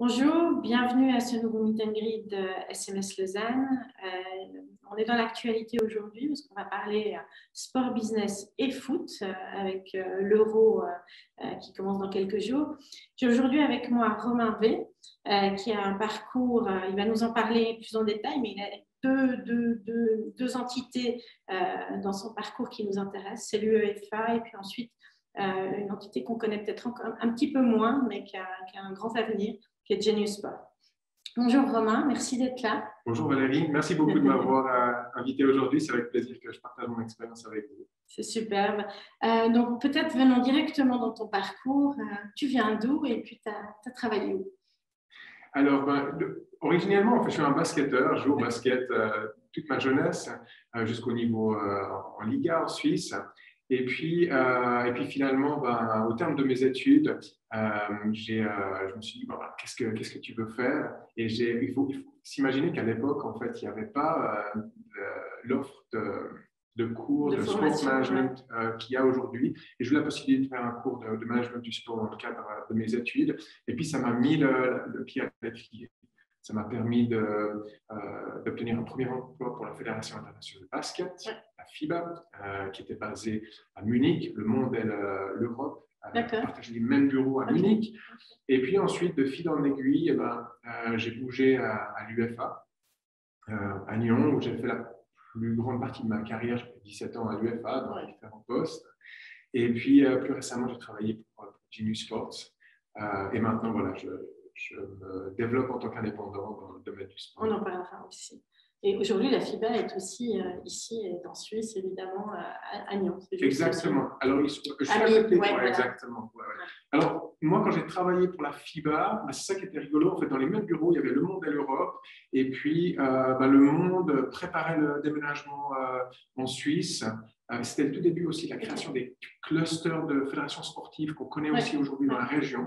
Bonjour, bienvenue à ce nouveau Meet and Greet de SMS Lausanne. On est dans l'actualité aujourd'hui parce qu'on va parler sport, business et foot avec l'Euro qui commence dans quelques jours. J'ai aujourd'hui avec moi Romain V qui a un parcours, il va nous en parler plus en détail, mais il a deux entités dans son parcours qui nous intéressent. C'est l'UEFA et puis ensuite une entité qu'on connaît peut-être un petit peu moins, mais qui a un grand avenir, qui est Genius Sport. Bonjour Romain, merci d'être là. Bonjour Valérie, merci beaucoup de m'avoir invité aujourd'hui. C'est avec plaisir que je partage mon expérience avec vous. C'est superbe. Donc peut-être venons directement dans ton parcours. Tu viens d'où et puis tu as travaillé où? Alors, originellement, en fait, je suis un basketteur. Je joue au basket toute ma jeunesse jusqu'au niveau en Liga en Suisse. Et puis finalement, au terme de mes études, je me suis dit, qu'est-ce que tu veux faire? Et il faut s'imaginer qu'à l'époque, en fait, il n'y avait pas l'offre de cours de sport management qu'il y a aujourd'hui. Et j'ai eu la possibilité de faire un cours de management du sport dans le cadre de mes études. Et puis, ça m'a mis le pied à l'étrier. Ça m'a permis d'obtenir un premier emploi pour la Fédération internationale de basket, la FIBA, qui était basée à Munich. Le monde et l'Europe partageaient les mêmes bureaux à Munich. Et puis ensuite, de fil en aiguille, j'ai bougé à l'UEFA, à Nyon, où j'ai fait la plus grande partie de ma carrière. J'ai fait 17 ans à l'UEFA, dans différents postes. Et puis, plus récemment, j'ai travaillé pour Genius Sports. Et maintenant, voilà, je me développe en tant qu'indépendant dans le domaine du sport. On en parlera aussi. Et aujourd'hui, la FIBA est aussi ici, et en Suisse, évidemment, à Nyon. Exactement. Alors, je suis à côté. Exactement. Ouais. Alors, moi, quand j'ai travaillé pour la FIBA, c'est ça qui était rigolo. En fait, dans les mêmes bureaux, il y avait le monde et l'Europe. Et puis, le monde préparait le déménagement en Suisse. C'était le tout début aussi de la création des clusters de fédérations sportives qu'on connaît aussi aujourd'hui dans la région.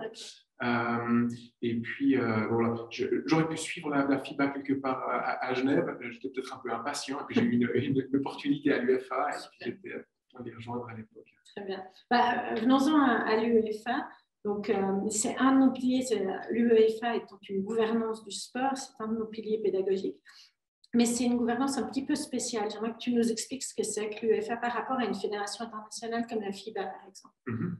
Et puis, voilà, j'aurais pu suivre la FIBA quelque part à Genève. J'étais peut-être un peu impatient. Et puis, j'ai eu une opportunité à l'UEFA et puis j'étais en les rejoindre à l'époque. Très bien. Venons-en à l'UEFA. Donc, c'est un de nos piliers. L'UEFA étant une gouvernance du sport, c'est un de nos piliers pédagogiques. Mais c'est une gouvernance un petit peu spéciale. J'aimerais que tu nous expliques ce que c'est que l'UEFA par rapport à une fédération internationale comme la FIBA, par exemple.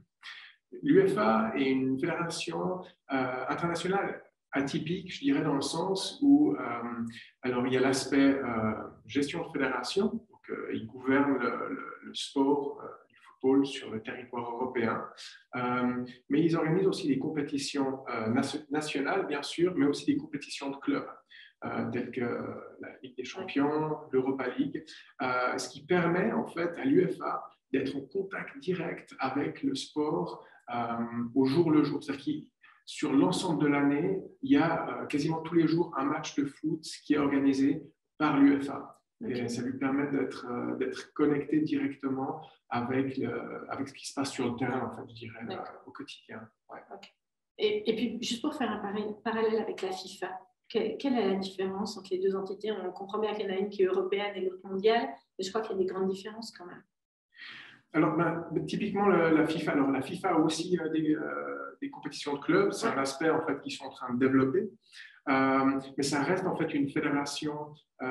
L'UEFA est une fédération internationale atypique, je dirais, dans le sens où alors il y a l'aspect gestion de fédération, donc ils gouvernent le sport du football sur le territoire européen, mais ils organisent aussi des compétitions nationales, bien sûr, mais aussi des compétitions de clubs. Telles que la Ligue des Champions, l'Europa League, ce qui permet en fait à l'UEFA d'être en contact direct avec le sport au jour le jour. C'est-à-dire que sur l'ensemble de l'année, il y a quasiment tous les jours un match de foot qui est organisé par l'UEFA. Et ça lui permet d'être connecté directement avec ce qui se passe sur le terrain, en fait, je dirais, au quotidien. Ouais. Et puis, juste pour faire un parallèle avec la FIFA, quelle est la différence entre les deux entités? On comprend bien qu'il y en a une qui est européenne et l'autre mondiale, mais je crois qu'il y a des grandes différences quand même. Alors, typiquement, la FIFA, la FIFA a aussi des compétitions de clubs. C'est un aspect en fait qu'ils sont en train de développer. Mais ça reste en fait une fédération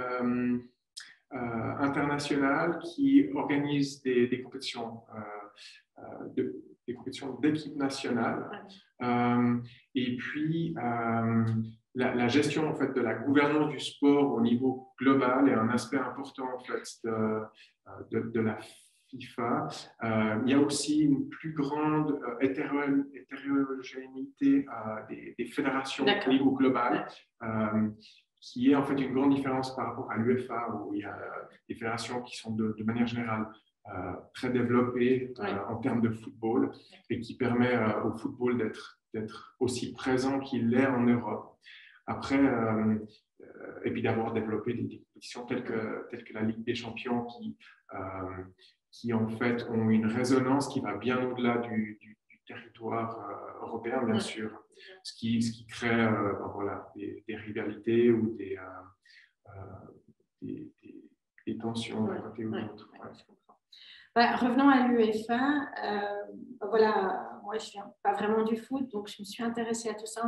internationale qui organise des compétitions des compétitions d'équipe nationale. Et puis, la gestion en fait, de la gouvernance du sport au niveau global est un aspect important en fait, de la FIFA. Il y a aussi une plus grande hétérogénéité des fédérations au niveau global, qui est en fait une grande différence par rapport à l'UEFA, où il y a des fédérations qui sont de manière générale très développées en termes de football et qui permet au football d'être aussi présent qu'il l'est en Europe. Après, et puis d'avoir développé des compétitions telles que la Ligue des Champions qui en fait ont une résonance qui va bien au-delà du territoire européen, bien sûr, ce qui crée voilà, des rivalités ou des tensions d'un côté ou de l'autre. Revenons à l'UEFA. Voilà, moi, je ne viens pas vraiment du foot, donc je me suis intéressée à tout ça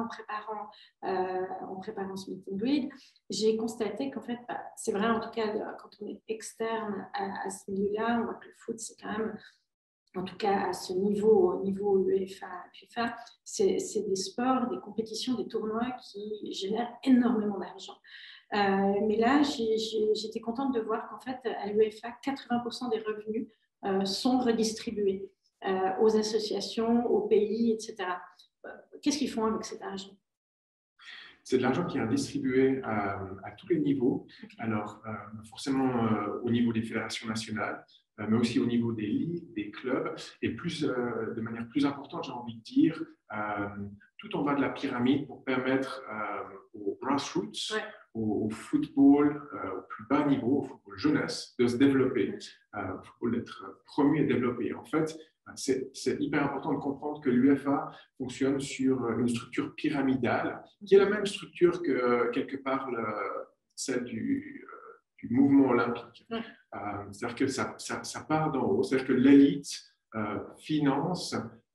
en préparant ce meet and greet. J'ai constaté qu'en fait, c'est vrai, en tout cas, quand on est externe à ce milieu-là, on voit que le foot, c'est quand même, en tout cas à ce niveau, au niveau UEFA, FIFA, c'est des sports, des compétitions, des tournois qui génèrent énormément d'argent. Mais là, j'étais contente de voir qu'en fait, à l'UEFA, 80% des revenus sont redistribués aux associations, aux pays, etc. Qu'est-ce qu'ils font avec cet argent? C'est de l'argent qui est redistribué à tous les niveaux. Alors, forcément au niveau des fédérations nationales, mais aussi au niveau des ligues, des clubs, et de manière plus importante, j'ai envie de dire, tout en bas de la pyramide pour permettre aux grassroots, ouais, au football au plus bas niveau, au football jeunesse, de se développer, au football d'être promu et développé. En fait, c'est hyper important de comprendre que l'UEFA fonctionne sur une structure pyramidale, qui est la même structure que, quelque part, celle du mouvement olympique. C'est-à-dire que ça part d'en haut, c'est-à-dire que l'élite finance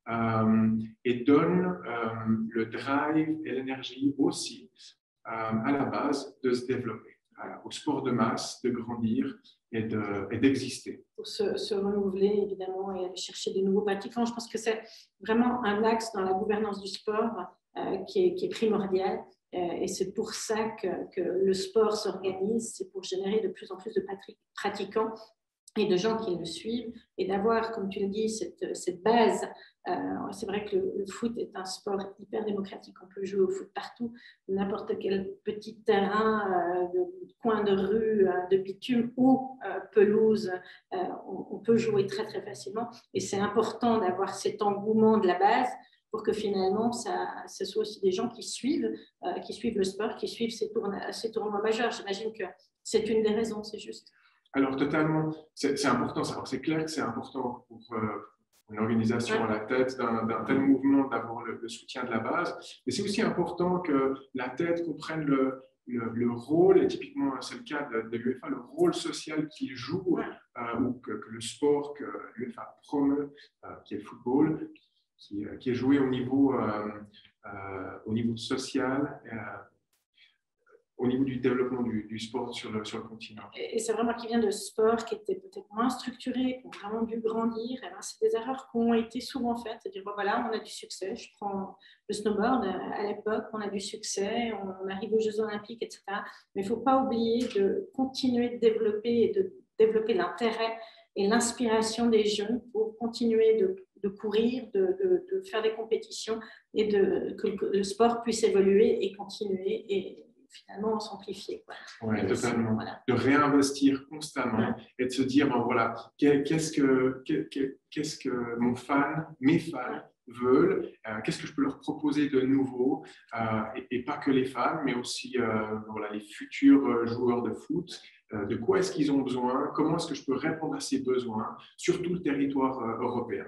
et donne le drive et l'énergie aussi à la base de se développer, au sport de masse, de grandir et d'exister. Pour se renouveler, évidemment, et aller chercher de nouveaux pratiquants. Je pense que c'est vraiment un axe dans la gouvernance du sport qui est primordial. Et c'est pour ça que le sport s'organise, c'est pour générer de plus en plus de pratiquants et de gens qui le suivent, et d'avoir, comme tu le dis, cette base. C'est vrai que le foot est un sport hyper démocratique. On peut jouer au foot partout, n'importe quel petit terrain de coin de rue, de bitume ou pelouse, on peut jouer très très facilement. Et c'est important d'avoir cet engouement de la base pour que finalement, ce soit aussi des gens qui suivent le sport, qui suivent ces tournois majeurs. J'imagine que c'est une des raisons, c'est juste. Alors, totalement, c'est important. Alors, c'est clair que c'est important pour une organisation à la tête d'un tel mouvement d'avoir le soutien de la base. Mais c'est aussi important que la tête comprenne le rôle, et typiquement, c'est le cas de l'UEFA, le rôle social qu'il joue, ou que le sport que l'UEFA promeut, qui est le football, qui est joué au niveau social, au niveau du développement du sport sur le continent. Et c'est vraiment qui vient de sport qui était peut-être moins structuré, qui ont vraiment dû grandir. C'est des erreurs qui ont été souvent faites. C'est-à-dire, voilà, on a du succès. Je prends le snowboard. À l'époque, on a du succès, on arrive aux Jeux Olympiques, etc. Mais il ne faut pas oublier de continuer de développer et de développer l'intérêt et l'inspiration des jeunes pour continuer de courir, de faire des compétitions et que le sport puisse évoluer et continuer et finalement s'amplifier. Oui, totalement. Voilà. De réinvestir constamment et de se dire, ben voilà, qu'est-ce que mes fans veulent, qu'est-ce que je peux leur proposer de nouveau, et pas que les fans, mais aussi voilà, les futurs joueurs de foot. De quoi est-ce qu'ils ont besoin? Comment est-ce que je peux répondre à ces besoins sur tout le territoire européen?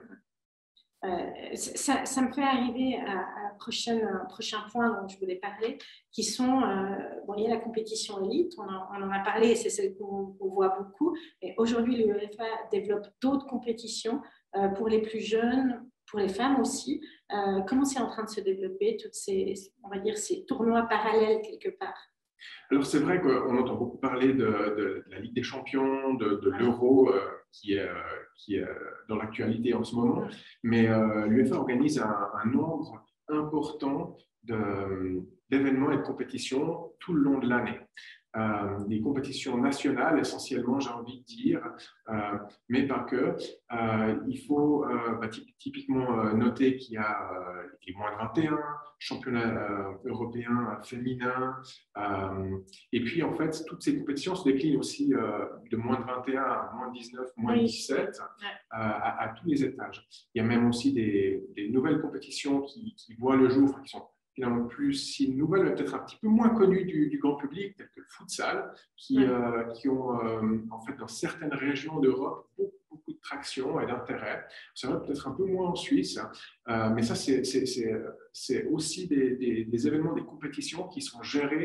Ça me fait arriver à un prochain point dont je voulais parler, qui sont, il y a la compétition élite, on en a parlé et c'est celle qu'on voit beaucoup, mais aujourd'hui l'UEFA développe d'autres compétitions pour les plus jeunes, pour les femmes aussi. Comment c'est en train de se développer, toutes on va dire, ces tournois parallèles quelque part? Alors, c'est vrai qu'on entend beaucoup parler de la Ligue des Champions, de l'Euro qui est dans l'actualité en ce moment, mais l'UEFA organise un nombre important d'événements et de compétitions tout le long de l'année. Des compétitions nationales essentiellement, j'ai envie de dire, mais pas que. Il faut typiquement noter qu'il y a les moins de 21, championnat européen féminin, et puis en fait toutes ces compétitions se déclinent aussi de moins de 21 à moins de 19, moins de 17 à tous les étages. Il y a même aussi des nouvelles compétitions qui voient le jour, qui sont finalement plus si nouvelles, mais peut-être un petit peu moins connues du grand public, telles que le futsal, qui ont en fait dans certaines régions d'Europe beaucoup de traction et d'intérêt. C'est vrai peut-être un peu moins en Suisse, mais ça c'est aussi des événements, des compétitions qui sont gérés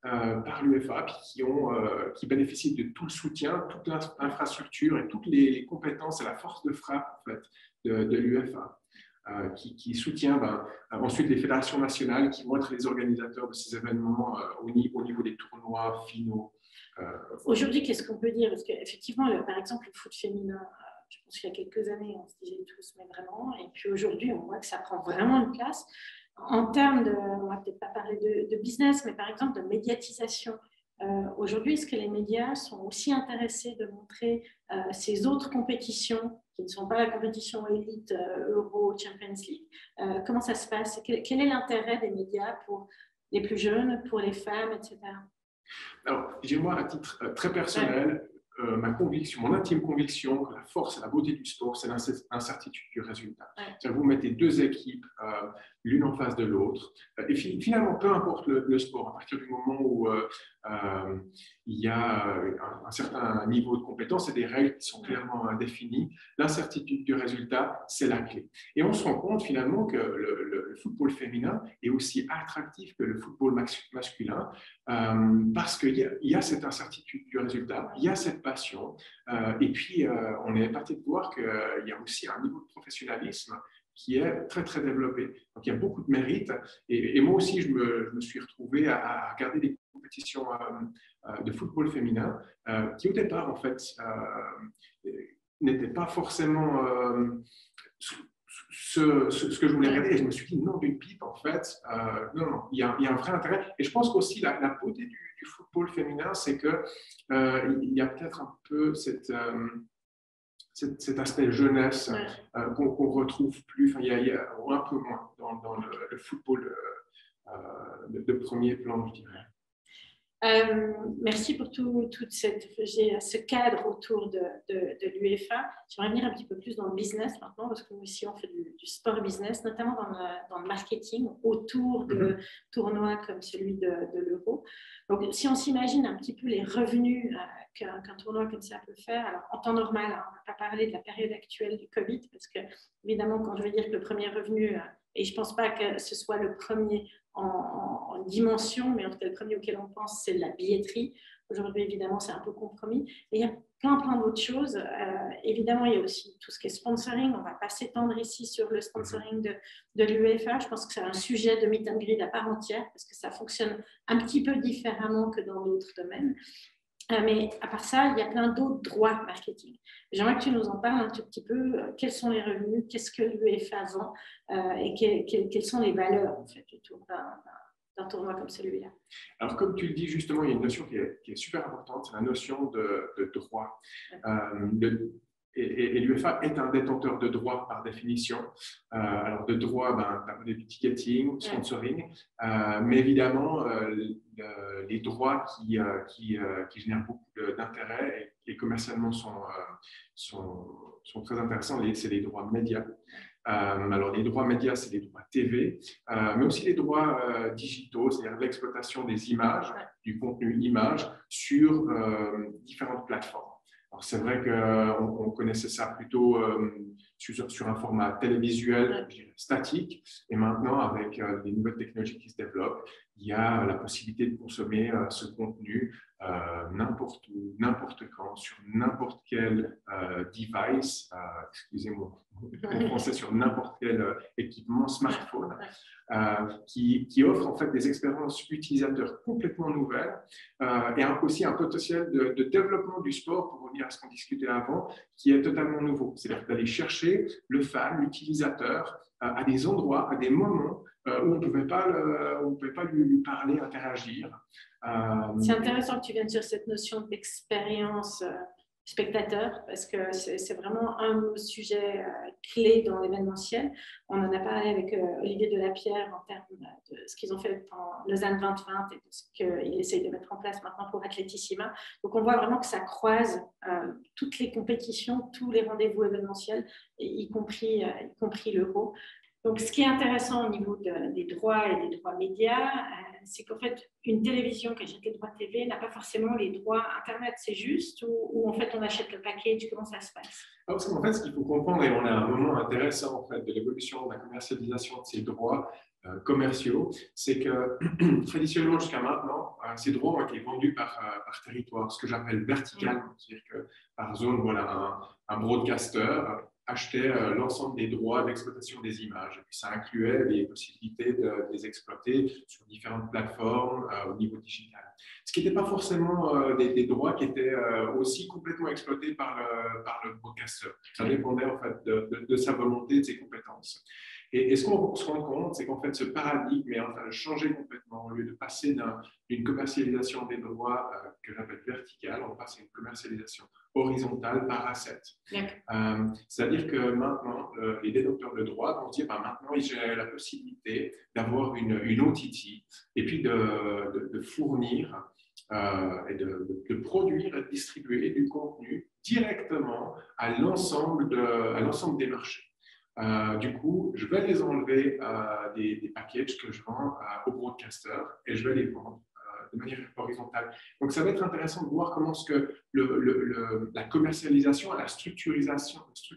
par l'UEFA, qui bénéficient de tout le soutien, toute l'infrastructure et toutes les compétences et la force de frappe en fait, de l'UEFA. Qui soutient ensuite les fédérations nationales qui vont être les organisateurs de ces événements au niveau des tournois finaux. Aujourd'hui, qu'est-ce qu'on peut dire? Parce qu'effectivement, par exemple, le foot féminin, je pense qu'il y a quelques années, on se disait tous, mais vraiment, et puis aujourd'hui, on voit que ça prend vraiment une place. En termes on va peut-être pas parler de business, mais par exemple de médiatisation. Aujourd'hui, est-ce que les médias sont aussi intéressés de montrer ces autres compétitions qui ne sont pas la compétition élite Euro, Champions League? Comment ça se passe? Quel est l'intérêt des médias pour les plus jeunes, pour les femmes, etc.? Alors, j'ai moi, à titre très personnel, ma conviction, mon intime conviction que la force et la beauté du sport, c'est l'incertitude du résultat. Vous mettez deux équipes, l'une en face de l'autre, et finalement, peu importe le sport, à partir du moment où il y a un certain niveau de compétence et des règles qui sont clairement définies, l'incertitude du résultat, c'est la clé. Et on se rend compte finalement que le football féminin est aussi attractif que le football masculin, parce qu'il y a cette incertitude du résultat, il y a cette passion, et puis on est parti de voir qu'il y a aussi un niveau de professionnalisme qui est très, très développé. Donc, il y a beaucoup de mérite. Et moi aussi, je me suis retrouvé à regarder des compétitions de football féminin qui, au départ, en fait, n'étaient pas forcément ce que je voulais regarder. Et je me suis dit, non, d'une pipe, en fait, non, il y a un vrai intérêt. Et je pense qu'aussi, la beauté du football féminin, c'est qu'il y a peut-être un peu cet aspect jeunesse qu'on retrouve plus, il y a un peu moins dans le football de premier plan, je dirais. Merci pour tout ce cadre autour de l'UEFA. J'aimerais venir un petit peu plus dans le business maintenant, parce que nous ici on fait du sport business, notamment dans le marketing autour de tournois comme celui de l'Euro. Donc si on s'imagine un petit peu les revenus qu'un tournoi comme ça peut faire, alors en temps normal, on ne va pas parler de la période actuelle du Covid, parce que évidemment quand je veux dire que le premier revenu, et je ne pense pas que ce soit le premier en dimension, mais en tout cas le premier auquel on pense, c'est la billetterie. Aujourd'hui, évidemment, c'est un peu compromis. Et il y a plein d'autres choses. Évidemment, il y a aussi tout ce qui est sponsoring. On ne va pas s'étendre ici sur le sponsoring de l'UEFA. Je pense que c'est un sujet de meet and greet à part entière, parce que ça fonctionne un petit peu différemment que dans d'autres domaines. Mais à part ça, il y a plein d'autres droits marketing. J'aimerais que tu nous en parles un tout petit peu. Quels sont les revenus? Qu'est-ce que l'UEFA vend? Et quelles sont les valeurs en fait, autour d'un tournoi comme celui-là? Alors, comme tu le dis justement, il y a une notion qui est super importante, c'est la notion de droit. Et l'UEFA est un détenteur de droits par définition. Alors, de droits, du ticketing, sponsoring, mais évidemment, les droits qui génèrent beaucoup d'intérêt et commercialement sont très intéressants, c'est les droits médias. Alors, les droits médias, c'est les droits TV, mais aussi les droits digitaux, c'est-à-dire l'exploitation des images, du contenu image sur différentes plateformes. Alors, c'est vrai qu'on connaissait ça plutôt sur un format télévisuel, je dirais, statique, et maintenant, avec les nouvelles technologies qui se développent, il y a la possibilité de consommer ce contenu n'importe où, n'importe quand, sur n'importe quel device, excusez-moi, en français, sur n'importe quel équipement smartphone, qui offre en fait des expériences utilisateurs complètement nouvelles et aussi un potentiel de développement du sport, pour revenir à ce qu'on discutait avant, qui est totalement nouveau. C'est-à-dire d'aller chercher le fan, l'utilisateur, à des endroits, à des moments où on ne pouvait pas lui parler, interagir. C'est intéressant que tu viennes sur cette notion d'expérience spectateur, parce que c'est vraiment un de nos sujets clés dans l'événementiel. On en a parlé avec Olivier Delapierre en termes de ce qu'ils ont fait en Lausanne 2020 et de ce qu'ils essayent de mettre en place maintenant pour Athletissima. Donc on voit vraiment que ça croise toutes les compétitions, tous les rendez-vous événementiels, y compris l'Euro. Donc, ce qui est intéressant au niveau des droits et des droits médias, c'est qu'en fait, une télévision qui achète les droits TV n'a pas forcément les droits Internet. C'est juste ou en fait, on achète le package? Comment ça se passe? Parce qu'en fait, ce qu'il faut comprendre, et on a un moment intéressant en fait, de l'évolution, de la commercialisation de ces droits, commerciaux, c'est que traditionnellement jusqu'à maintenant, ces droits ont été vendus par territoire, ce que j'appelle verticalement, c'est-à-dire que par zone, voilà, un broadcaster achetait l'ensemble des droits d'exploitation des images. Et puis ça incluait les possibilités de les exploiter sur différentes plateformes au niveau digital. Ce qui n'était pas forcément des droits qui étaient aussi complètement exploités par le broadcaster. Ça dépendait en fait de sa volonté, de ses compétences. Et ce qu'on se rend compte, c'est qu'en fait, ce paradigme est en train de changer complètement. Au lieu de passer d'une commercialisation des droits que j'appelle verticale, on passe à une commercialisation horizontale par asset. C'est-à-dire que maintenant, les détenteurs de droits vont se dire maintenant, j'ai la possibilité d'avoir une OTT et puis de fournir et de produire et de distribuer du contenu directement à l'ensemble des marchés. Du coup, je vais les enlever des packages que je vends aux broadcasters et je vais les vendre de manière horizontale. Donc, ça va être intéressant de voir comment est-ce que la commercialisation, la structuration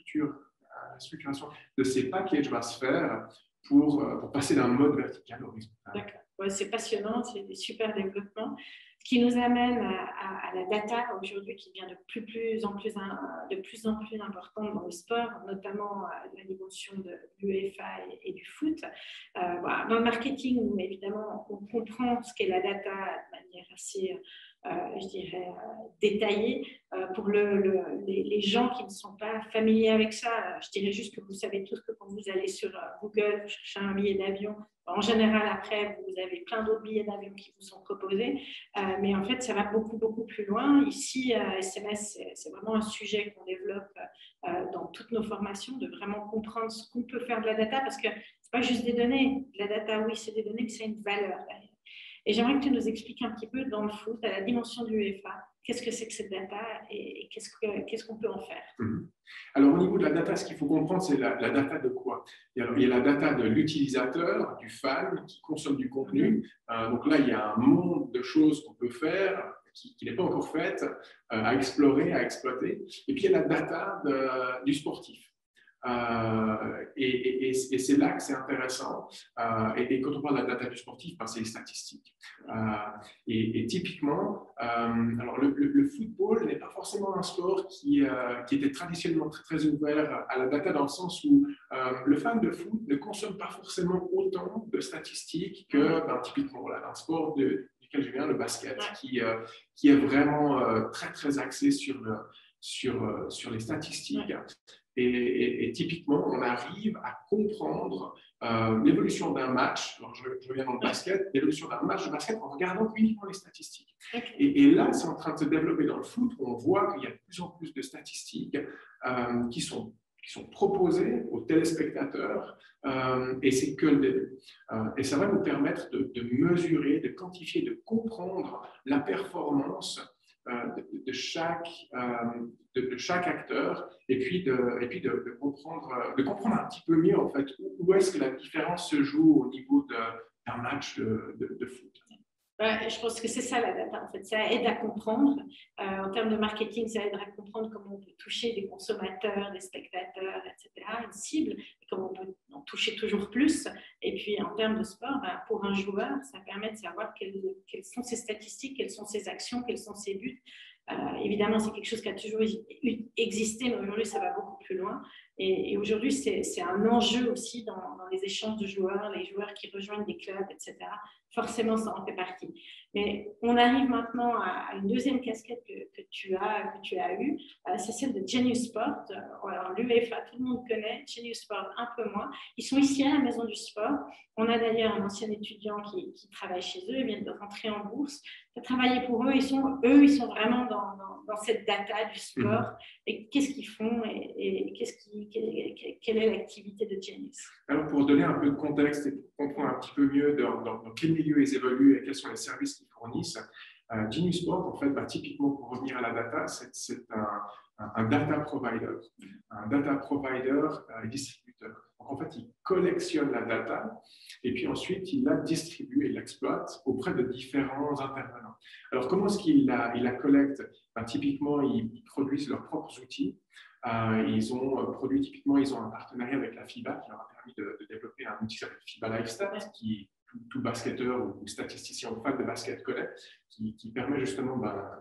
de ces packages va se faire pour passer d'un mode vertical à horizontal. D'accord. Ouais, c'est passionnant, c'est des super développements. Ce qui nous amène à la data aujourd'hui qui devient de plus en plus importante dans le sport, notamment la dimension de l'UEFA et du foot. Voilà. Dans le marketing, évidemment, on comprend ce qu'est la data de manière assez, je dirais, détaillée. Pour les gens qui ne sont pas familiers avec ça, je dirais juste que vous savez tous que quand vous allez sur Google, vous cherchez un billet d'avion, en général, après, vous avez plein d'autres billets d'avion qui vous sont proposés, mais en fait, ça va beaucoup plus loin. Ici, SMS, c'est vraiment un sujet qu'on développe dans toutes nos formations, de vraiment comprendre ce qu'on peut faire de la data, parce que ce n'est pas juste des données. La data, oui, c'est des données, mais c'est une valeur derrière. Et j'aimerais que tu nous expliques un petit peu dans le foot, à la dimension du UEFA, qu'est-ce que c'est que cette data et qu'est-ce qu'on peut en faire? Alors, au niveau de la data, ce qu'il faut comprendre, c'est la data de quoi? Alors, il y a la data de l'utilisateur, du fan qui consomme du contenu. Donc là, il y a un monde de choses qu'on peut faire qui n'est pas encore faite, à explorer, à exploiter. Et puis, il y a la data du sportif. Et c'est là que c'est intéressant. Et quand on parle de la data du sportif, c'est les statistiques. Et typiquement, alors le football n'est pas forcément un sport qui était traditionnellement très ouvert à la data, dans le sens où le fan de foot ne consomme pas forcément autant de statistiques que typiquement voilà, un sport duquel je viens, le basket, qui est vraiment très axé sur les statistiques. Et typiquement, on arrive à comprendre l'évolution d'un match. Alors, je reviens dans le basket, l'évolution d'un match de basket en regardant uniquement les statistiques. Et là, c'est en train de se développer dans le foot, où on voit qu'il y a de plus en plus de statistiques qui sont proposées aux téléspectateurs, et ça va nous permettre de mesurer, de quantifier, de comprendre la performance de chaque acteur, et puis de comprendre un petit peu mieux en fait où est-ce que la différence se joue au niveau d'un match de foot. Ouais, je pense que c'est ça la data en fait, ça aide à comprendre. En termes de marketing, ça aide à comprendre comment on peut toucher des consommateurs, des spectateurs, etc., une cible, et comment on peut en toucher toujours plus. Et puis en termes de sport, pour un joueur, ça permet de savoir quelles sont ses statistiques, quelles sont ses actions, quels sont ses buts. Évidemment, c'est quelque chose qui a toujours existé, mais aujourd'hui, ça va beaucoup plus loin. Et aujourd'hui, c'est un enjeu aussi dans les échanges de joueurs, les joueurs qui rejoignent des clubs, etc. Forcément, ça en fait partie. Mais on arrive maintenant à une deuxième casquette que tu as eue, c'est celle de Genius Sport. Alors, l'UEFA, tout le monde connaît, Genius Sport, un peu moins. Ils sont ici à la Maison du Sport. On a d'ailleurs un ancien étudiant qui travaille chez eux, il vient de rentrer en bourse. Tu as travaillé pour eux, ils sont vraiment dans cette data du sport. Et qu'est-ce qu'ils font et quelle est l'activité de Genius? Alors, pour donner un peu de contexte et pour comprendre un petit peu mieux dans quel milieu ils évoluent et quels sont les services qu'ils fournissent, Genius Sport, en fait, typiquement pour revenir à la data, c'est un data provider. Un data provider et distributeur. Donc, en fait, il collectionne la data et puis ensuite, il la distribue et l'exploite auprès de différents intervenants. Alors, comment est-ce qu'il la collecte? Typiquement, ils produisent leurs propres outils. Ils ont produit, typiquement, ils ont un partenariat avec la FIBA qui leur a permis de développer un outil qui s'appelle FIBA LiveStat, qui tout basketteur ou statisticien ou fan de basket connaît, qui permet justement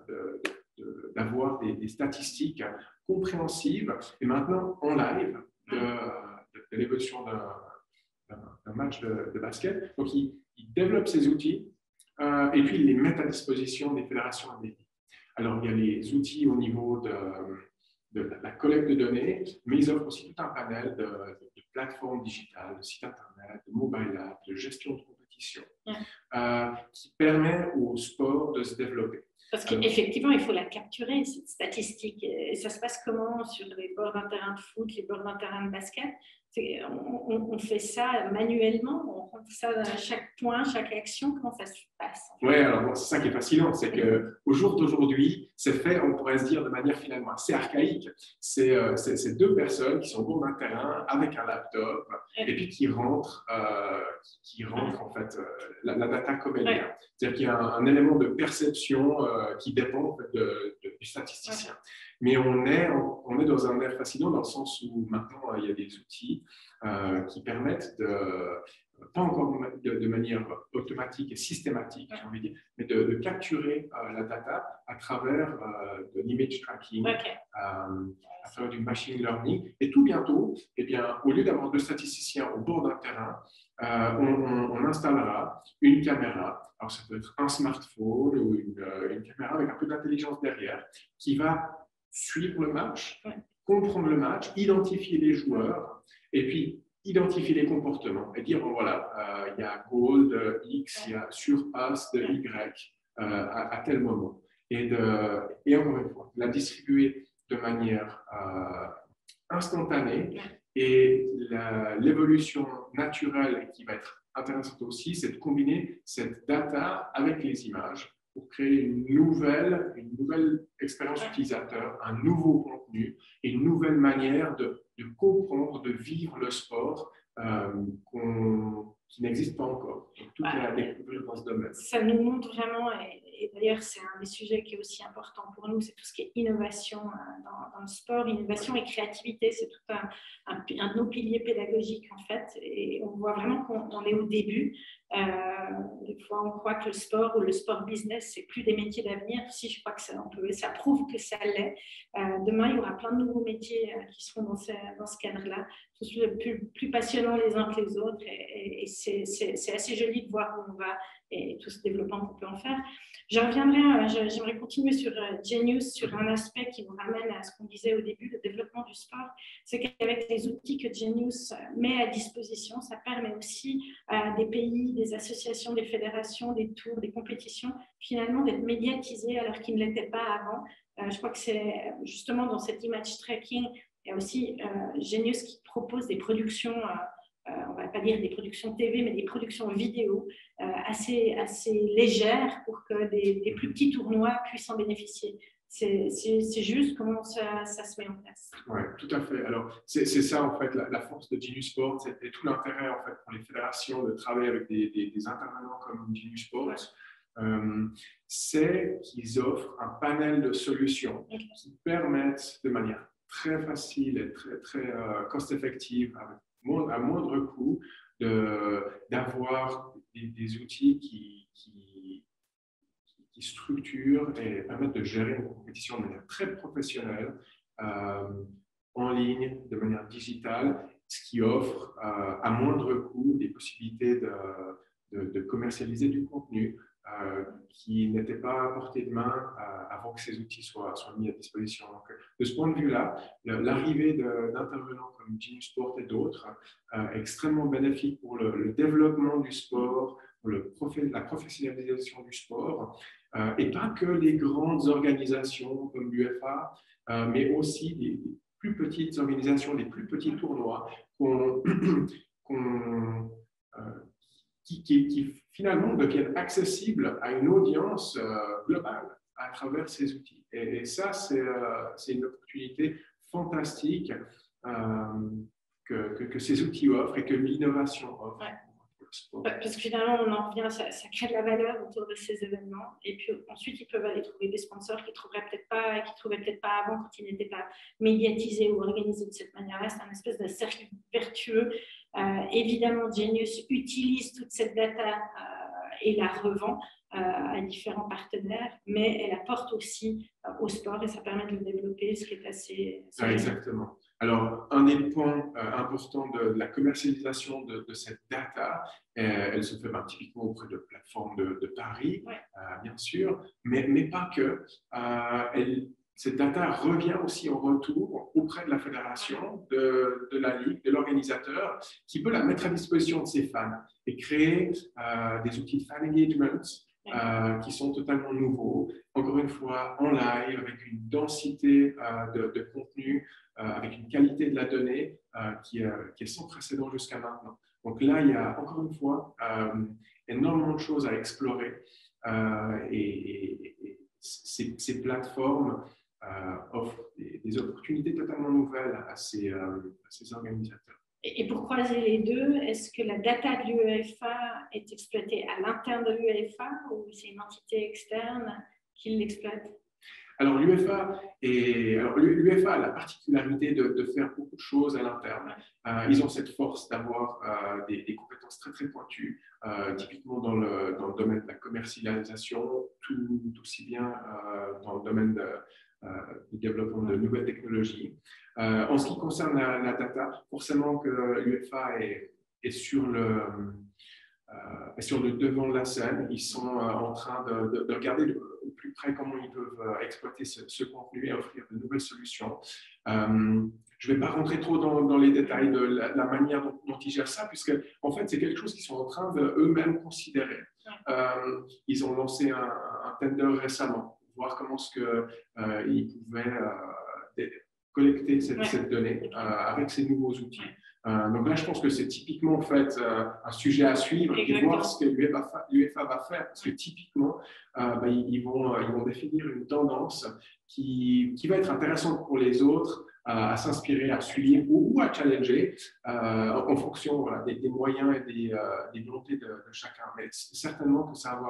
d'avoir des statistiques compréhensives et maintenant en live de l'évolution d'un match de basket. Donc, ils développent ces outils et puis ils les mettent à disposition des fédérations et des ligues. Alors, il y a les outils au niveau de la collecte de données, mais ils offrent aussi tout un panel de plateformes digitales, de sites internet, de mobile apps, de gestion de compétition, qui permet au sport de se développer. Parce qu'effectivement, il faut la capturer, cette statistique. Et ça se passe comment sur les bords d'un terrain de foot, les bords d'un terrain de basket? On fait ça manuellement, on rentre ça à chaque point, chaque action, comment ça se passe? Oui, alors bon, c'est ça qui est fascinant, c'est qu'au jour d'aujourd'hui, c'est fait, on pourrait se dire de manière finalement assez archaïque. C'est deux personnes qui sont au bord d'un terrain avec un laptop et puis qui rentrent en fait la data comme elle est. C'est-à-dire qu'il y a un élément de perception qui dépend en fait, du statisticien. Mais on est dans un air fascinant dans le sens où maintenant il y a des outils qui permettent pas encore de manière automatique et systématique, j'ai envie de dire, mais de capturer la data à travers de l'image tracking, à travers du machine learning. Et tout bientôt, eh bien, au lieu d'avoir deux statisticiens au bord d'un terrain, on installera une caméra. Alors, ça peut être un smartphone ou une caméra avec un peu d'intelligence derrière qui va suivre le match, comprendre le match, identifier les joueurs et puis identifier les comportements et dire, bon, voilà, il y a goal de X, il y a surpasse de Y à tel moment. Et encore une fois, la distribuer de manière instantanée. Et l'évolution naturelle qui va être intéressante aussi, c'est de combiner cette data avec les images pour créer une nouvelle expérience utilisateur, un nouveau contenu et une nouvelle manière de comprendre, de vivre le sport qui n'existe pas encore. Donc, tout est à découvrir dans ce domaine. Ça nous montre vraiment, et d'ailleurs c'est un des sujets qui est aussi important pour nous, c'est tout ce qui est innovation dans le sport, innovation et créativité, c'est tout un de nos piliers pédagogiques en fait, et on voit vraiment qu'on est au début. Des fois on croit que le sport ou le sport business c'est plus des métiers d'avenir. Si, je crois que ça prouve que ça l'est. Demain il y aura plein de nouveaux métiers qui seront dans ce cadre-là, tous plus passionnants les uns que les autres, et c'est assez joli de voir où on va et tout ce développement qu'on peut en faire. J'aimerais continuer sur Genius, sur un aspect qui nous ramène à ce qu'on disait au début, le développement du sport. C'est qu'avec les outils que Genius met à disposition, ça permet aussi à des pays, des associations, des fédérations, des tours, des compétitions, finalement d'être médiatisés alors qu'ils ne l'étaient pas avant. Je crois que c'est justement dans cet image tracking, il y a aussi Genius qui propose des productions, on ne va pas dire des productions TV, mais des productions vidéo assez légères pour que des plus petits tournois puissent en bénéficier. C'est juste comment ça se met en place. Oui, tout à fait. Alors, c'est ça, en fait, la force de Genius Sport, et tout l'intérêt, en fait, pour les fédérations de travailler avec des intervenants comme Genius Sport, c'est qu'ils offrent un panel de solutions qui permettent de manière très facile et très cost-effective, à moindre coût, d'avoir des outils qui structurent et permettent de gérer une compétition de manière très professionnelle, en ligne, de manière digitale, ce qui offre à moindre coût des possibilités de commercialiser du contenu qui n'était pas à portée de main avant que ces outils soient mis à disposition. Donc, de ce point de vue-là, l'arrivée d'intervenants comme Genius Sport et d'autres est extrêmement bénéfique pour le développement du sport, pour la professionnalisation du sport, et pas que les grandes organisations comme l'UEFA, mais aussi des plus petites organisations, des plus petits tournois qui finalement deviennent accessibles à une audience globale à travers ces outils. Et ça, c'est une opportunité fantastique que ces outils offrent et que l'innovation offre. sport. Parce que finalement, on en revient, ça crée de la valeur autour de ces événements. Et puis ensuite, ils peuvent aller trouver des sponsors qu'ils ne trouveraient peut-être pas, qui ne trouvaient peut-être pas avant quand ils n'étaient pas médiatisés ou organisés de cette manière-là. C'est un espèce de cercle vertueux. Évidemment, Genius utilise toute cette data et la revend à différents partenaires, mais elle apporte aussi au sport et ça permet de le développer, ce qui est assez exactement. Alors, un des points importants de la commercialisation de cette data, elle se fait typiquement auprès de plateformes de paris, bien sûr, mais pas que. Cette data revient aussi en retour auprès de la fédération, de la ligue, de l'organisateur, qui peut la mettre à disposition de ses fans et créer des outils de fan engagement qui sont totalement nouveaux, encore une fois en live, avec une densité de contenu, avec une qualité de la donnée qui est sans précédent jusqu'à maintenant. Donc là, il y a encore une fois énormément de choses à explorer et ces plateformes offrent des opportunités totalement nouvelles à ces organisateurs. Et pour croiser les deux, est-ce que la data de l'UEFA est exploitée à l'interne de l'UEFA ou c'est une entité externe qui l'exploite? Alors, l'UEFA a la particularité de faire beaucoup de choses à l'interne. Ils ont cette force d'avoir des compétences très, très pointues, typiquement dans le domaine de la commercialisation, tout aussi bien dans le domaine du développement de nouvelles technologies. En ce qui concerne la data, forcément que l'UEFA est sur le devant de la scène. Ils sont en train de regarder au plus près comment ils peuvent exploiter ce contenu et offrir de nouvelles solutions. Je ne vais pas rentrer trop dans les détails de la manière dont ils gèrent ça, puisque en fait, c'est quelque chose qu'ils sont en train d'eux-mêmes considérer. Ils ont lancé un tender récemment pour voir comment ils pouvaient collecter cette donnée avec ces nouveaux outils. Donc là, je pense que c'est typiquement en fait, un sujet à suivre et voir ce que l'UEFA va faire. Parce que typiquement, ils vont définir une tendance qui va être intéressante pour les autres à s'inspirer, à suivre ou à challenger en fonction des moyens et des volontés de chacun. Mais certainement que ça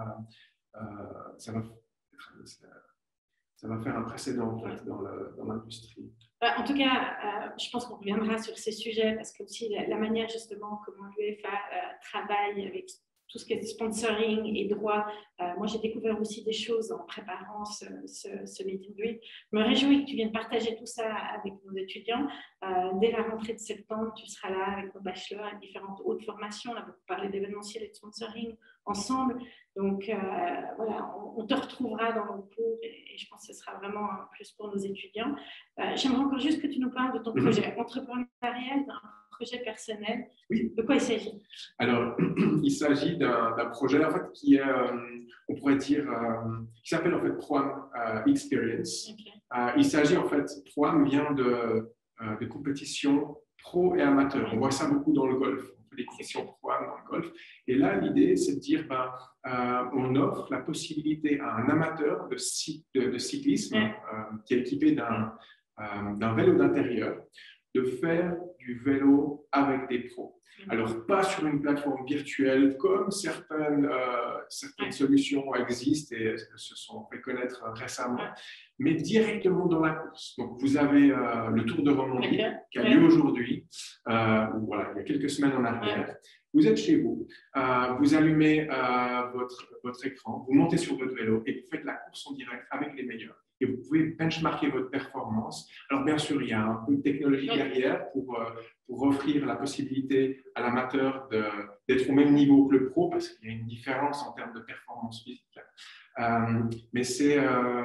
va faire un précédent en fait, dans l'industrie. En tout cas, je pense qu'on reviendra sur ces sujets parce que aussi la manière justement comment l'UEFA travaille avec tout ce qui est sponsoring et droit. Moi, j'ai découvert aussi des choses en préparant ce Meet and Greet. Je me réjouis que tu viennes partager tout ça avec nos étudiants. Dès la rentrée de septembre, tu seras là avec nos bachelors et différentes hautes formations. Là, pour parler d'événementiel et de sponsoring ensemble. Donc, voilà, on te retrouvera dans nos cours et je pense que ce sera vraiment un plus pour nos étudiants. J'aimerais encore juste que tu nous parles de ton projet entrepreneurial, d'un projet personnel. Oui. De quoi il s'agit? Alors, il s'agit d'un projet en fait, qui est, on pourrait dire, qui s'appelle en fait Pro-Am Experience. Okay. Il s'agit en fait, Pro-Am vient de compétitions pro et amateurs. On voit ça beaucoup dans le golf. Des compétitions Pro-Am dans le golf. Et là, l'idée, c'est de dire, on offre la possibilité à un amateur de cyclisme qui est équipé d'un vélo d'intérieur de faire du vélo avec des pros. Alors, pas sur une plateforme virtuelle comme certaines solutions existent et se sont fait connaître récemment, mais directement dans la course. Donc, vous avez le Tour de Romandie qui a lieu aujourd'hui, voilà, il y a quelques semaines en arrière. Vous êtes chez vous, vous allumez votre écran, vous montez sur votre vélo et vous faites la course en direct avec les meilleurs. Et vous pouvez benchmarker votre performance. Alors, bien sûr, il y a un peu de technologie derrière pour offrir la possibilité à l'amateur d'être au même niveau que le pro, parce qu'il y a une différence en termes de performance physique. Mais c'est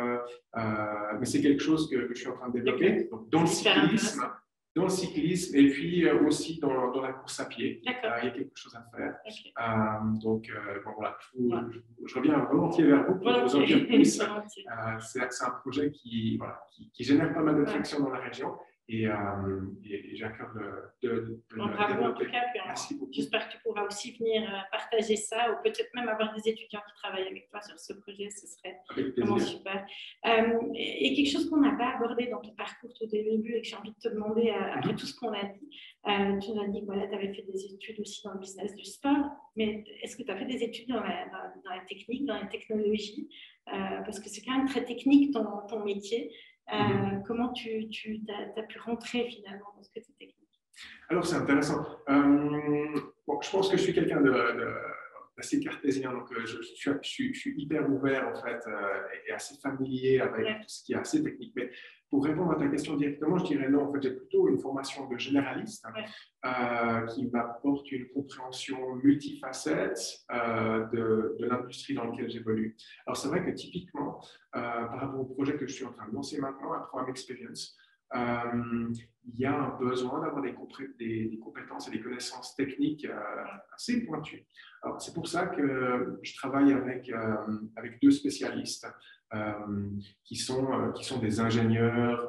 quelque chose que je suis en train de développer. Donc, dans le cyclisme et puis aussi dans la course à pied. Il y a quelque chose à faire. Donc, bon, voilà, je reviens volontiers vers vous pour vous en dire plus. C'est un projet qui génère pas mal de traction dans la région et j'ai à cœur de bravo en tout cas. Merci beaucoup. J'espère que tu pourras aussi venir partager ça ou peut-être même avoir des étudiants qui travaillent avec toi sur ce projet. Ce serait vraiment super. Et quelque chose qu'on n'a pas abordé dans ton parcours tout au début et que j'ai envie de te demander après tout ce qu'on a dit. Tu nous as dit que voilà, tu avais fait des études aussi dans le business du sport, mais est-ce que tu as fait des études dans la technique, dans les technologies parce que c'est quand même très technique ton métier. Comment tu as pu rentrer finalement dans ce que c'est technique? Alors, c'est intéressant. Bon, je pense que je suis quelqu'un d'assez cartésien, donc je suis hyper ouvert en fait et assez familier avec tout ce qui est assez technique. Mais pour répondre à ta question directement, je dirais non. En fait, j'ai plutôt une formation de généraliste qui m'apporte une compréhension multifacette de l'industrie dans laquelle j'évolue. Alors, c'est vrai que typiquement, par rapport au projet que je suis en train de lancer maintenant, un programme Experience, il y a un besoin d'avoir des compétences et des connaissances techniques assez pointues. Alors, c'est pour ça que je travaille avec deux spécialistes qui sont des ingénieurs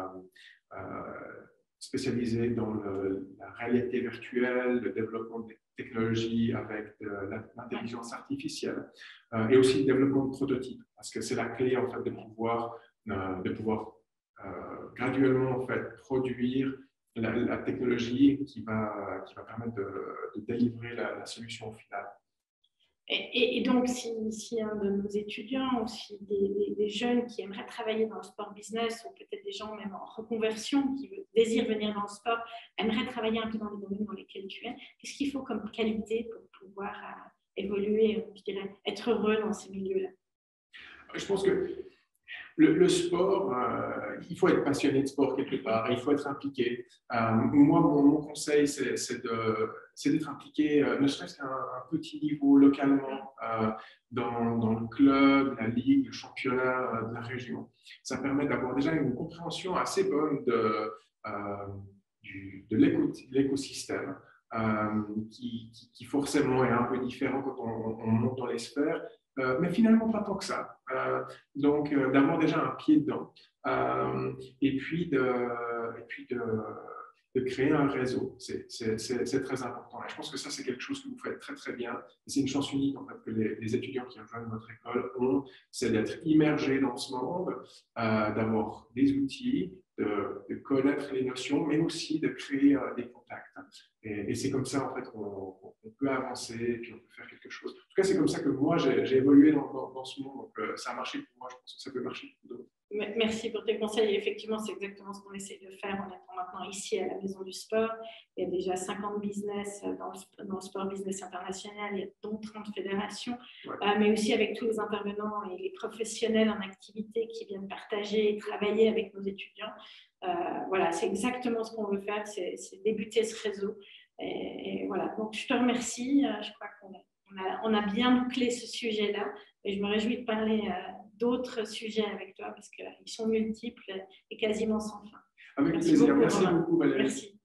spécialisés dans la réalité virtuelle, le développement de technologies avec l'intelligence artificielle et aussi le développement de prototypes, parce que c'est la clé en fait de pouvoir graduellement en fait produire la technologie qui va permettre de délivrer la solution finale. Et donc, si un de nos étudiants ou si des jeunes qui aimeraient travailler dans le sport business ou peut-être des gens même en reconversion qui désirent venir dans le sport, aimeraient travailler un peu dans les domaines dans lesquels tu es, qu'est-ce qu'il faut comme qualité pour pouvoir évoluer, je dirais, être heureux dans ces milieux-là? Je pense que le sport, il faut être passionné de sport quelque part, il faut être impliqué. Moi, mon conseil, c'est d'être impliqué, ne serait-ce qu'à un petit niveau localement, dans le club, la ligue, le championnat de la région. Ça permet d'avoir déjà une compréhension assez bonne de l'écosystème, qui forcément est un peu différent quand on monte dans les sphères. Mais finalement, pas tant que ça. Donc, d'avoir déjà un pied dedans et puis de créer un réseau, c'est très important. Et je pense que ça, c'est quelque chose que vous faites très, très bien. C'est une chance unique en fait, que les étudiants qui rejoignent votre école ont, c'est d'être immergés dans ce monde, d'avoir des outils, de connaître les notions, mais aussi de créer des contacts. Et c'est comme ça, en fait, qu'on peut avancer et puis on peut faire quelque chose. En tout cas, c'est comme ça que moi, j'ai évolué dans ce monde. Donc, ça a marché pour moi. Je pense que ça peut marcher pour d'autres. Merci pour tes conseils. Et effectivement, c'est exactement ce qu'on essaie de faire en étant maintenant ici à la Maison du Sport. Il y a déjà 50 business dans le sport business international, dont 30 fédérations, mais aussi avec tous les intervenants et les professionnels en activité qui viennent partager et travailler avec nos étudiants. Voilà, c'est exactement ce qu'on veut faire, c'est débuter ce réseau. Et voilà, donc je te remercie. Je crois qu'on a bien bouclé ce sujet-là et je me réjouis de parler d'autres sujets avec toi parce qu'ils sont multiples et quasiment sans fin. Avec plaisir. Merci beaucoup, Valérie. Merci.